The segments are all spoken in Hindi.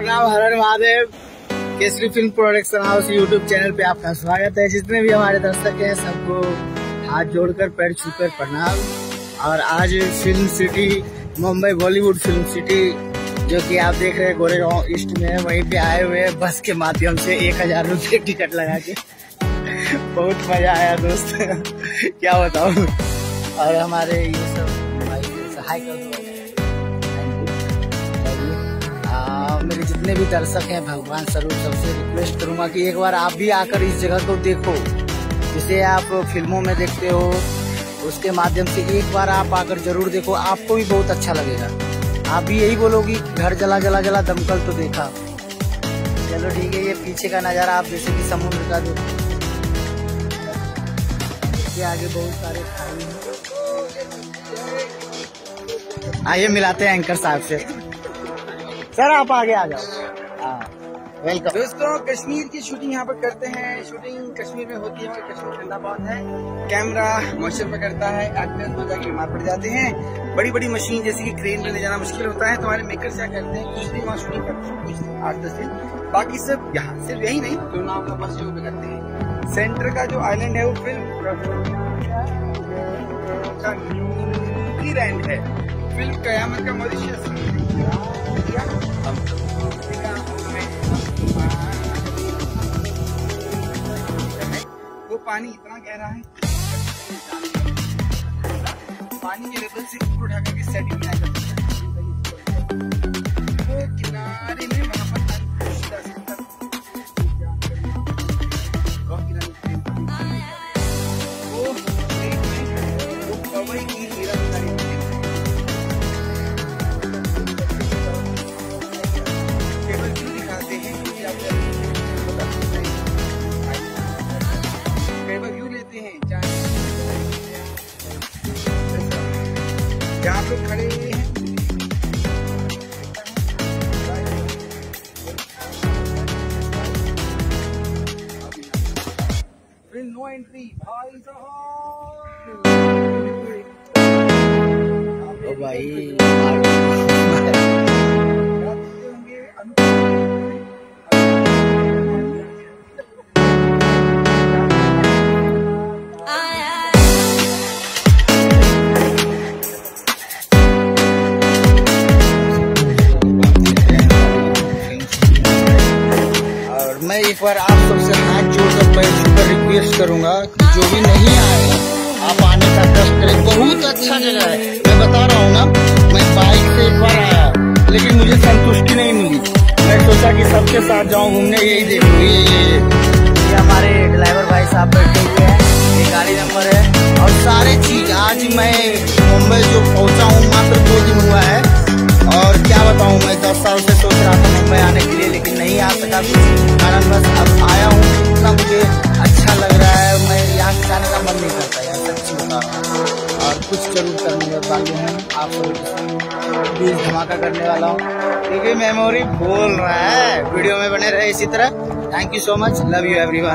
प्रणाम। हर हर Mahadev. Kesari film production house YouTube channel पे आपका स्वागत है। जितने भी हमारे दर्शक हैं सबको हाथ जोड़कर पैर छूकर प्रणाम। और आज film city Mumbai Bollywood film city जो कि आप देख रहे हैं गोरेगांव ईस्ट में है, वहीं पे आए हुए हैं बस के माध्यम से 1000 रुपये टिकट लगा के। बहुत मजा आया दोस्त क्या बताऊं। और हमारे ये सब भाई सहाय कर दो। मेरे जितने भी दर्शक हैं भगवान स्वरूप सबसे रिक्वेस्ट करूंगा कि एक बार आप भी आकर इस जगह को देखो, जिसे आप फिल्मों में देखते हो उसके माध्यम से एक बार आप आकर जरूर देखो, आपको भी बहुत अच्छा लगेगा। आप भी यही बोलोगी घर जला जला जला दमकल तो देखा। चलो ठीक है, ये पीछे का नजारा आप जैसे कि समुद्र का देखो, इसके आगे बहुत सारे खाई हैं। आइए मिलाते हैं एंकर साहब से। सर आप आगे आ जाओ। वेलकम। दोस्तों कश्मीर की शूटिंग यहाँ पर करते हैं। शूटिंग कश्मीर में होती है, कश्मीर ठंडा बहुत है, कैमरा मॉइस्चर पकड़ता है, एक्टर्स हो जाके बीमार पड़ जाते हैं। बड़ी बड़ी मशीन जैसे कि क्रेन में ले जाना मुश्किल होता है, तो हमारे मेकर्स क्या करते हैं कुछ दिन वहाँ शूटिंग करते हैं, कुछ 8-10 दिन, बाकी सब यहाँ सिर्फ यही नहीं तो नाम का बस पे करते हैं। सेंटर का जो आइलैंड है वो फिल्म का न्यूजीलैंड है। फिल्म कयामत का मॉरिशस वो पानी इतना गहरा है, पानी के लेवल से ऊपर उठा करके सेटिंग में आ जाता है। वो किनारे में वहां पर कवई की दिखाते हैं, व्यू लेते हैं जहाँ पे खड़े हैं। फिर नो एंट्री भाई साहब। ओ भाई मैं एक बार आप सबसे हाथ जोड़कर पैर छूकर रिक्वेस्ट करूंगा कि जो भी नहीं आए आप आने का कष्ट करें। बहुत अच्छा जगह है, मैं बता रहा हूँ ना। मैं बाइक से एक बार आया लेकिन मुझे संतुष्टि नहीं मिली। मैं सोचा कि सबके साथ जाऊँ घूमने, यही देखो ये हमारे ड्राइवर भाई साहब बैठे हुए हैं, ये गाड़ी नंबर है और सारे चीज। आज मैं मुंबई जो पहुंचा हूँ मात्र 2 दिन हुआ है और क्या बताऊँ, मैं 10 साल से सोच रहा था मुंबई आने के लिए लेकिन नहीं आ सका कुछ कारणवश। अब आया हूँ, इतना मुझे अच्छा लग रहा है, मैं यहाँ से जाने का मन नहीं करता यार, सच्ची बता रहा हूँ। और कुछ जरूर करने वाले हैं आप लोगों के साथ, प्लीज धमाका करने वाला हूँ क्योंकि मेमोरी बोल रहा है। वीडियो में बने रहे इसी तरह। Thank you so much, love you everyone.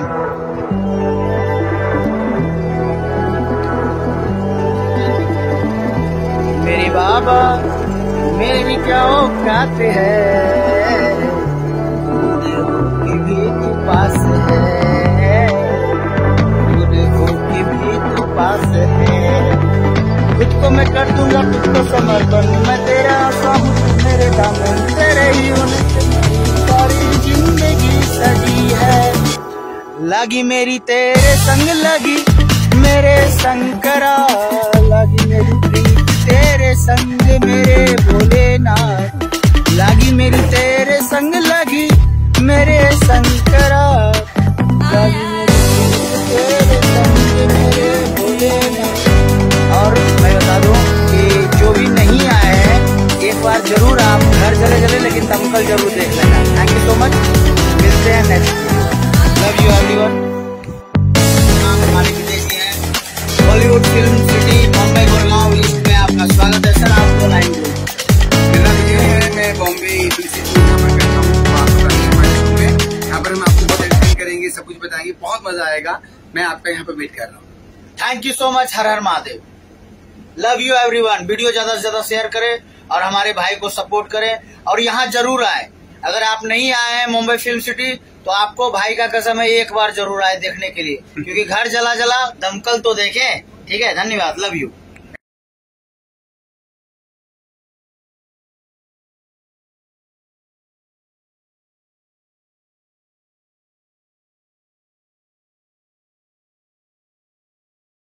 मेरी बाबा मेरे भी क्या औकात है, भी तू पास है, की भी तू पास है। खुद को मैं कर दूंगा खुद को समर्पण, मैं तेरा आशा हूँ मेरे दामन, तेरे ही होने से सारी जिंदगी सजी है। लगी मेरी तेरे संग, लगी मेरे शंकरा, लगी मेरी प्रीत तेरे संग मेरे भोलेनाथ, लगी मेरी तेरे संग, लगी मेरे शंकरा, लगी मेरी तेरे संग मेरे भोलेनाथ। और मैं बता दूं कि जो भी नहीं आए हैं एक बार जरूर आप घर चले चले लेकिन दमकल जरूर देख लेना। थैंक यू सो मच, मिलते हैं next video. Love you everyone. हमारे विदेशी हैं Bollywood film city Mumbai Goregaon east में आपका स्वागत है। सर आपको लाइन दो। मेरा विजय है, मैं बॉम्बे यहाँ पर करता हूँ। यहाँ पर हम आपको बहुत एंटरटेन करेंगे, सब कुछ बताएंगे, बहुत मजा आएगा। मैं आपका यहाँ पर वेट कर रहा हूँ। Thank you so much. हर हर Mahadev. Love you everyone. Video ज्यादा से ज्यादा शेयर करें और हमारे भाई को सपोर्ट करें और यहाँ जरूर आए। अगर आप नहीं आए हैं मुंबई फिल्म सिटी तो आपको भाई का कसम है एक बार जरूर आए देखने के लिए, क्योंकि घर जला जला दमकल तो देखें। ठीक है, धन्यवाद, लव यू।